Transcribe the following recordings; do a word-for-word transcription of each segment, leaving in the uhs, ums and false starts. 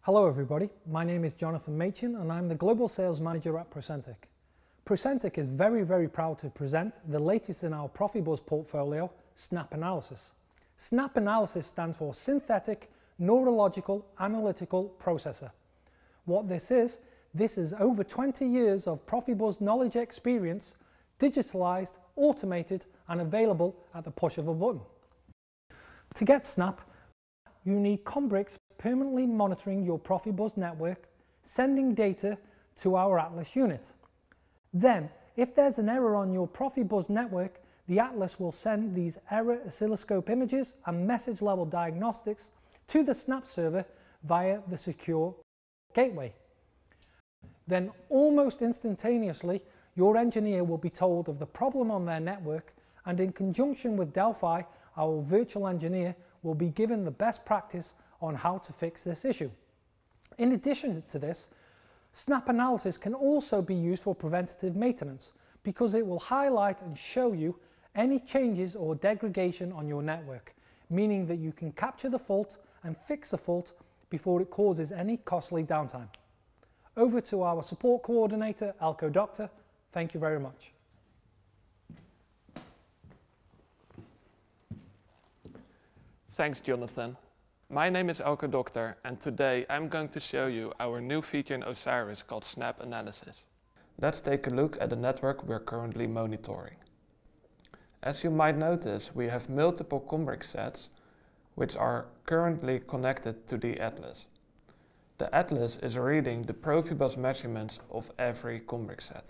Hello everybody, my name is Jonathan Machin and I'm the Global Sales Manager at Procentic. Procentic is very very proud to present the latest in our Profibus portfolio, Snap Analysis. Snap Analysis stands for Synthetic Neurological Analytical Processor. What this is, this is over twenty years of Profibus knowledge experience, digitalized, automated and available at the push of a button. To get Snap, you need Combrix permanently monitoring your Profibus network, sending data to our Atlas unit. Then, if there's an error on your Profibus network, the Atlas will send these error oscilloscope images and message level diagnostics to the Snap server via the secure gateway. Then, almost instantaneously, your engineer will be told of the problem on their network, and in conjunction with Delphi, our virtual engineer will be given the best practice on how to fix this issue. In addition to this, Snap Analysis can also be used for preventative maintenance because it will highlight and show you any changes or degradation on your network, meaning that you can capture the fault and fix the fault before it causes any costly downtime. Over to our support coordinator, Elko Doctor. Thank you very much. Thanks, Jonathan. My name is Elko Doctor, and today I'm going to show you our new feature in Osiris called Snap Analysis. Let's take a look at the network we're currently monitoring. As you might notice, we have multiple Combrix sets which are currently connected to the Atlas. The Atlas is reading the Profibus measurements of every Combrix set.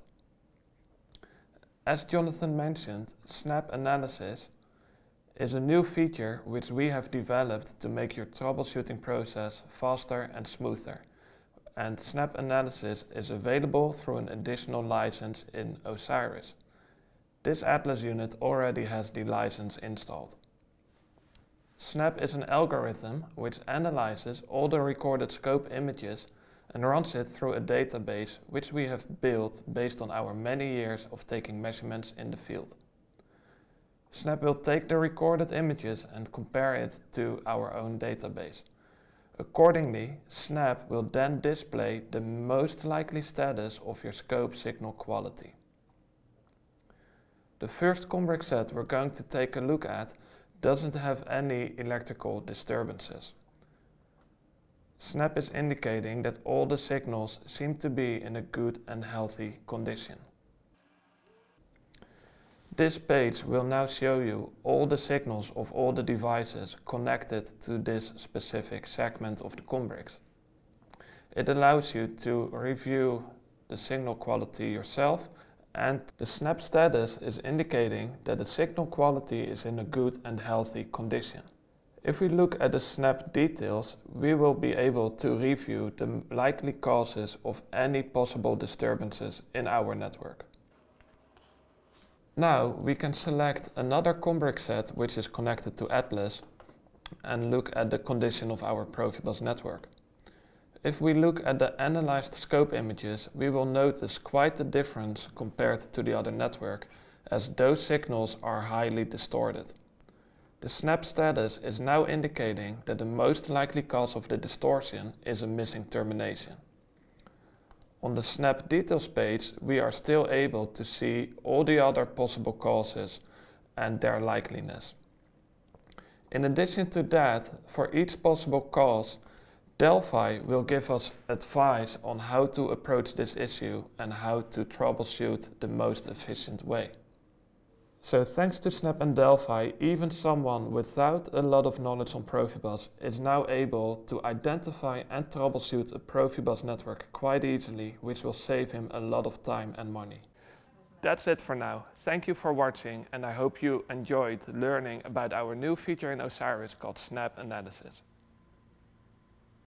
As Jonathan mentioned, Snap Analysis is a new feature which we have developed to make your troubleshooting process faster and smoother. And Snap Analysis is available through an additional license in Osiris. This Atlas unit already has the license installed. Snap is an algorithm which analyzes all the recorded scope images and runs it through a database which we have built based on our many years of taking measurements in the field. Snap will take the recorded images and compare it to our own database. Accordingly, Snap will then display the most likely status of your scope signal quality. The first Combrix set we're going to take a look at doesn't have any electrical disturbances. Snap is indicating that all the signals seem to be in a good and healthy condition. This page will now show you all the signals of all the devices connected to this specific segment of the Combrix. It allows you to review the signal quality yourself, and the Snap status is indicating that the signal quality is in a good and healthy condition. If we look at the Snap details, we will be able to review the likely causes of any possible disturbances in our network. Now we can select another Combrix set which is connected to Atlas and look at the condition of our Profibus network. If we look at the analyzed scope images, we will notice quite a difference compared to the other network, as those signals are highly distorted. The Snap status is now indicating that the most likely cause of the distortion is a missing termination. On the Snap details page, we are still able to see all the other possible causes and their likeliness. In addition to that, for each possible cause, Delphi will give us advice on how to approach this issue and how to troubleshoot the most efficient way. So thanks to Snap and Delphi, even someone without a lot of knowledge on Profibus is now able to identify and troubleshoot a Profibus network quite easily, which will save him a lot of time and money. That's it for now. Thank you for watching, and I hope you enjoyed learning about our new feature in Osiris called Snap Analysis.